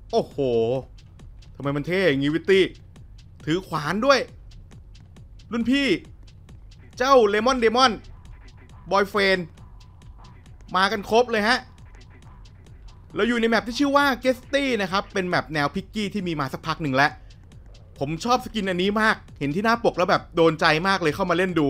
โอ้โหทำไมมันเท่อย่างงี้วิตตี้ถือขวานด้วยรุ่นพี่เจ้าเลมอนเดมอนบอยเฟรนมากันครบเลยฮะเราอยู่ในแมปที่ชื่อว่าเกสตี้นะครับเป็นแมปแนวพิกกี้ที่มีมาสักพักหนึ่งแล้วผมชอบสกินอันนี้มากเห็นที่หน้าปกแล้วแบบโดนใจมากเลยเข้ามาเล่นดู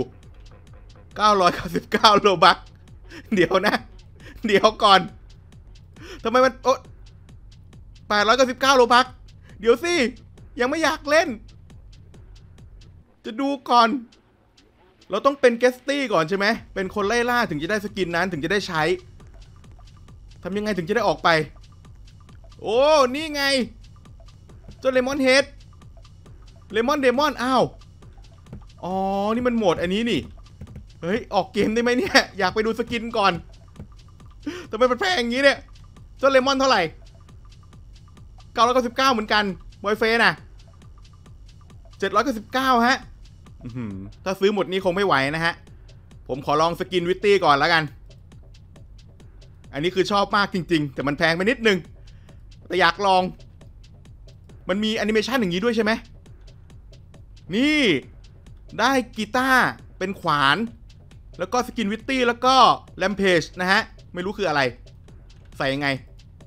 999โลบัคเดี๋ยวนะเดี๋ยวก่อนทำไมมันโอ๊ะ899โลบัคเดี๋ยวสิยังไม่อยากเล่นจะดูก่อนเราต้องเป็นเกสตี้ก่อนใช่ไหมเป็นคนไล่ล่าถึงจะได้สกินนั้นถึงจะได้ใช้ทำยังไงถึงจะได้ออกไปโอ้นี่ไงเจ้าเลมอนเฮดเลมอนเดมอนอ้าวอ๋อนี่มันโหมดอันนี้นี่เฮ้ยออกเกมได้ไหมเนี่ยอยากไปดูสกินก่อนทำไมมันแพงอย่างนี้เนี่ยเจ้าเลมอนเท่าไหร่999เหมือนกันบอยเฟนอ่ะ799ฮะถ้าซื้อหมดนี้คงไม่ไหวนะฮะผมขอลองสกินวิตตี้ก่อนแล้วกันอันนี้คือชอบมากจริงๆแต่มันแพงไปนิดนึงแต่อยากลองมันมีแอนิเมชันอย่างนี้ด้วยใช่ไหมนี่ได้กีตาร์เป็นขวานแล้วก็สกินวิตตี้แล้วก็แรมเพจนะฮะไม่รู้คืออะไรใส่ยังไง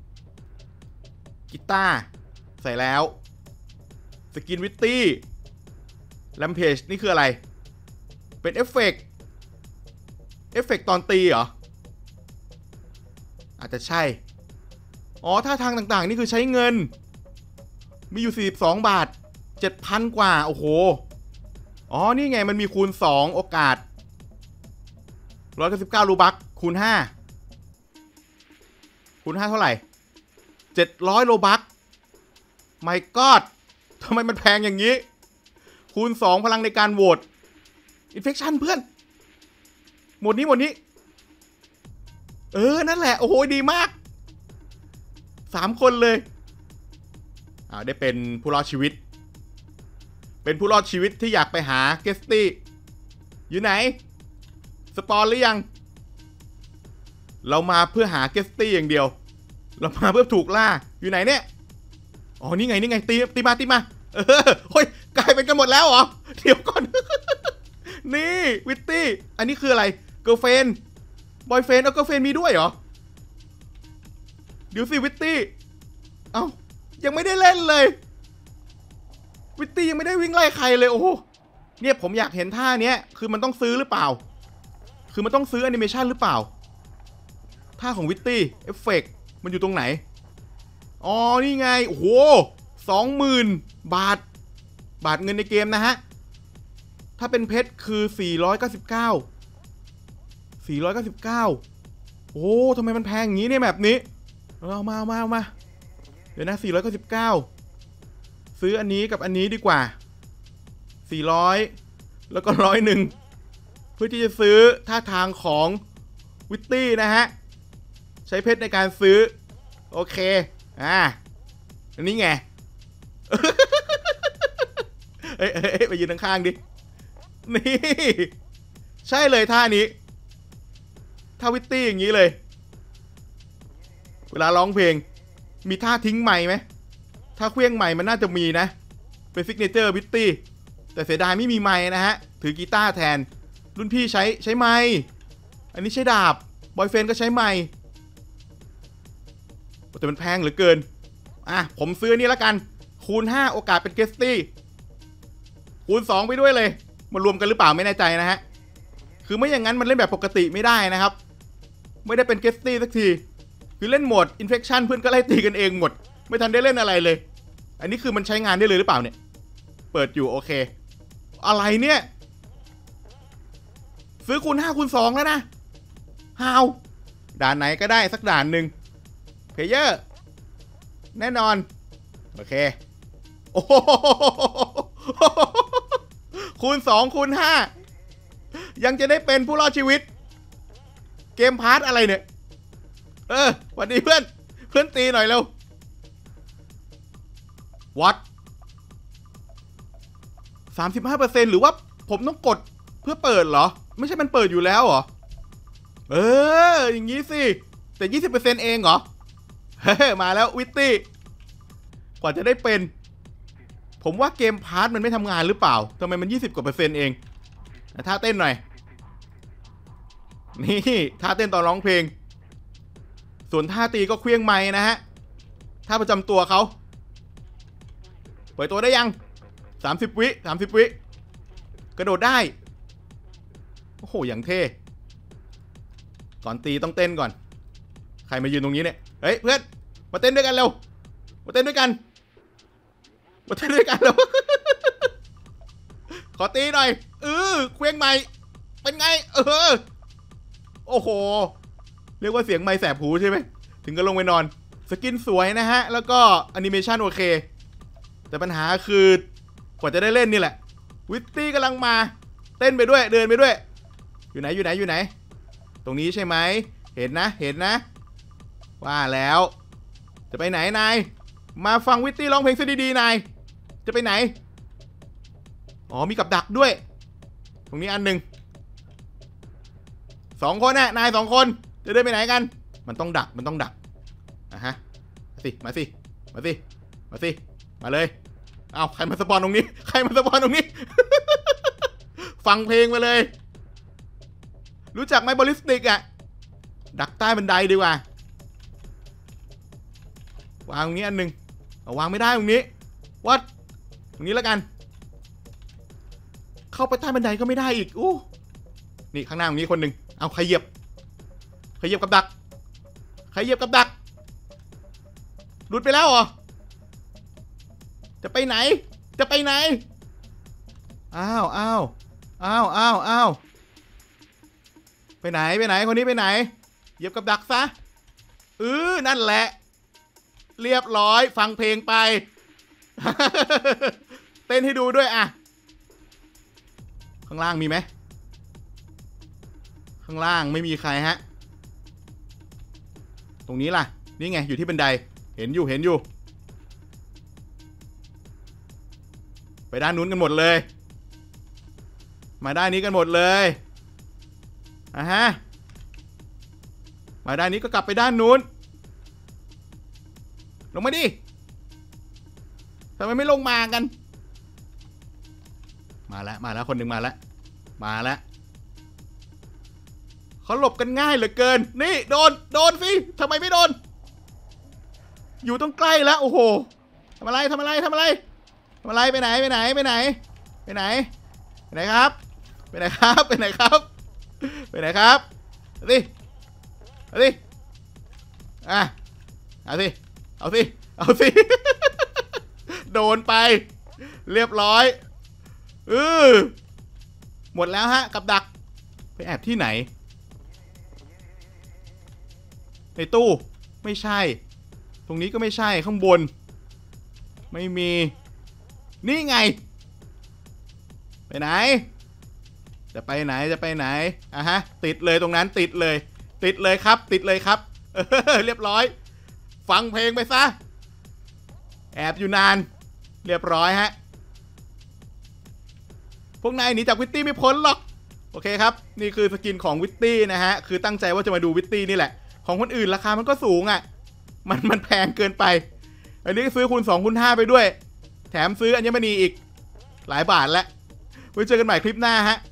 กีตาร์ใส่แล้วสกินวิตตี้แรมเพจนี่คืออะไรเป็นเอฟเฟกต์ตอนตีเหรออาจจะใช่อ๋อท่าทางต่างๆนี่คือใช้เงินมีอยู่42บาท 7,000 กว่าโอ้โหอ๋อนี่ไงมันมีคูณ2โอกาส199รูบัคคูณ5เท่าไหร่700โลบัคไม่กอดทำไมมันแพงอย่างนี้คูณ2พลังในการโหวตอินเฟคชั่นเพื่อนหมดนี้นั่นแหละโอ้โหดีมาก3คนเลยได้เป็นผู้รอดชีวิตที่อยากไปหาเกสตี้อยู่ไหนสปอนหรือยังเรามาเพื่อหาเกสตี้อย่างเดียวเรามาเพื่อถูกล่าอยู่ไหนเนี่ยอ๋อนี่ไงตีมาเฮ้ยกลายเป็นกันหมดแล้วเหรอเดี๋ยวก่อน นี่วิตตี้อันนี้คืออะไรเกิร์ลเฟรนด์บอยเฟรนด์เกิร์ลเฟรนด์มีด้วยเหรอเดี๋ยวสิวิตตี้เอ้ายังไม่ได้เล่นเลยวิตตี้ยังไม่ได้วิ่งไล่ใครเลยโอ้โหเนี่ยผมอยากเห็นท่าเนี้ยคือมันต้องซื้อหรือเปล่าคือมันต้องซื้อแอนิเมชันหรือเปล่าท่าของวิตตี้เอฟเฟกต์มันอยู่ตรงไหนอ๋อนี่ไงโอ้โห20,000 บาทเงินในเกมนะฮะถ้าเป็นเพชรคือ499โอ้ทำไมมันแพงอย่างนี้เนี่ยแบบนี้เอามาเดี๋ยวนะ499ซื้ออันนี้กับอันนี้ดีกว่า400แล้วก็101เพื่อที่จะซื้อท่าทางของวิตตี้นะฮะใช้เพชรในการซื้อโอเคอันนี้ไง เอ้ยไปยืนข้างๆดินี่ใช่เลยท่านี้ท่าวิตตี้อย่างนี้เลยเวลาร้องเพลงมีท่าทิ้งไมค์ไหมถ้าเครื่องไมค์มันน่าจะมีนะเป็นซิกเนเจอร์วิตตี้แต่เสียดายไม่มีไมค์นะฮะถือกีตาร์แทนรุ่นพี่ใช้ไมค์อันนี้ใช้ดาบบอยเฟรนก็ใช้ไมค์แต่มันแพงเหลือเกินผมซื้อนี่แล้วกันคูณ5โอกาสเป็นเกสตี้คูณ2ไปด้วยเลยมารวมกันหรือเปล่าไม่แน่ใจนะฮะคือไม่อย่างนั้นมันเล่นแบบปกติไม่ได้นะครับไม่ได้เป็นเกสตี้สักทีคือเล่นโหมดอินเฟคชั่นเพื่อนก็ไล่ตีกันเองหมดไม่ทันได้เล่นอะไรเลยอันนี้คือมันใช้งานได้เลยหรือเปล่าเนี่ยเปิดอยู่โอเคอะไรเนี่ยซื้อคูณ5คูณ2แล้วนะฮาวด่านไหนก็ได้สักด่านหนึ่งเพลเยอร์แน่นอนโอเคโอ้คูณ2คูณ5ยังจะได้เป็นผู้รอดชีวิตเกมพาร์ทอะไรเนี่ยสวัสดีเพื่อนตีหน่อยเร็ว What 35% หรือว่าผมต้องกดเพื่อเปิดเหรอไม่ใช่มันเปิดอยู่แล้วเหรออย่างงี้สิแต่ 20% เองเหรอเฮ้มาแล้ววิตตี้กว่าจะได้เป็นผมว่าเกมพาร์ทมันไม่ทำงานหรือเปล่าทำไมมัน20 กว่า%เองท่าเต้นหน่อยนี่ท่าเต้นตอนร้องเพลงส่วนท่าตีก็เคลี้ยงไม้นะฮะท่าประจำตัวเขาปล่อยตัวได้ยัง30 วิกระโดดได้โอ้โหอย่างเท่ก่อนตีต้องเต้นก่อนใครมายืนตรงนี้เนี่ยเฮ้ยเพื่อนมาเต้นด้วยกันเร็วมาเต้นด้วยกันเร็ว ขอตีหน่อยเคลี้ยงไม้เป็นไงโอ้โหเรียกว่าเสียงไม้แสบหูใช่ไหมถึงก็ลงไปนอนสกินสวยนะฮะแล้วก็แอนิเมชันโอเคแต่ปัญหาคือกว่าจะได้เล่นนี่แหละวิตตี้กำลังมาเต้นไปด้วยเดินไปด้วยอยู่ไหนตรงนี้ใช่ไหมเห็นนะว่าแล้วจะไปไหนนายมาฟังวิตตี้ร้องเพลงซะดีๆนายจะไปไหนอ๋อมีกับดักด้วยตรงนี้อันหนึ่ง2 คนน่ะนาย2 คนจะเดินไปไหนกันมันต้องดักฮะมาสิมาเลยเอาใครมาสปอนตรงนี้ ฟังเพลงมาเลยรู้จักไหมบอลลิสติกอะดักใต้บันไดดีกว่าวางตรงนี้อันหนึ่งวางไม่ได้ตรงนี้วัดตรงนี้แล้วกันเข้าไปใต้บันไดก็ไม่ได้อีกอู้นี่ข้างหน้าตรงนี้คนหนึ่งเอาใครเหยียบกับดักหลุดไปแล้วเหรอจะไปไหนอ้าวไปไหนคนนี้ไปไหนเหยียบกับดักซะนั่นแหละเรียบร้อยฟังเพลงไป เต้นให้ดูด้วยอ่ะข้างล่างมีไหมข้างล่างไม่มีใครฮะตรงนี้ล่ะนี่ไงอยู่ที่บันไดเห็นอยู่ไปด้านนู้นกันหมดเลยมาด้านนี้กันหมดเลยฮะมาด้านนี้ก็กลับไปด้านนู้นลงมาดิทำไมไม่ลงมากันมาแล้วคนหนึ่งมาแล้วเขาหลบกันง่ายเหลือเกินนี่โดนสิทำไมไม่โดนอยู่ต้องใกล้แล้วโอ้โหทำอะไรไปไหนครับสิเอาสิ โดนไปเรียบร้อยหมดแล้วฮะกับดักไปแอบที่ไหนในตู้ไม่ใช่ตรงนี้ก็ไม่ใช่ข้างบนไม่มีนี่ไงไปไหนจะไปไหนฮะติดเลยตรงนั้นติดเลยครับเรียบร้อยฟังเพลงไปซะแอบอยู่นานเรียบร้อยฮะพวกนายหนีจากวิตตี้ไม่พ้นหรอกโอเคครับนี่คือสกินของวิตตี้นะฮะคือตั้งใจว่าจะมาดูวิตตี้นี่แหละของคนอื่นราคามันก็สูงอ่ะมันแพงเกินไปอันนี้ซื้อคูณ2คูณ5ไปด้วยแถมซื้ออัญมณีอีกหลายบาทแล้วไว้เจอกันใหม่คลิปหน้าฮะ